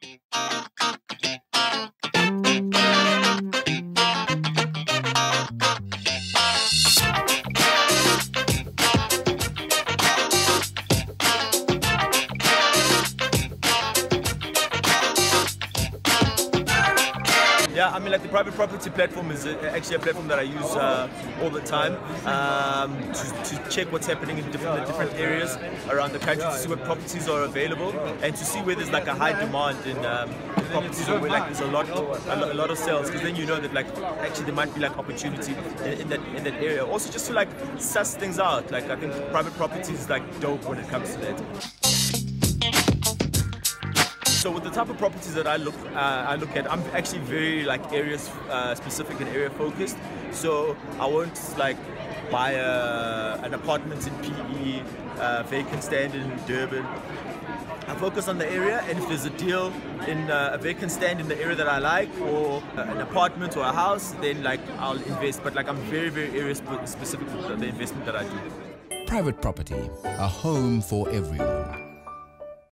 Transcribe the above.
Yeah, I mean, like the private property platform is actually a platform that I use all the time to check what's happening in different areas around the country, to see what properties are available, and to see where there's like a high demand in properties, or where like there's a lot of sales, because then you know that like actually there might be like opportunity in that area. Also, just to like suss things out. Like I think private property is like dope when it comes to that. So with the type of properties that I look at, I'm actually very like area specific and area focused. So I won't like buy an apartment in PE, vacant stand in Durban. I focus on the area, and if there's a deal in a vacant stand in the area that I like, or an apartment or a house, then like I'll invest. But like I'm very area specific with the investment that I do. Private property, a home for everyone.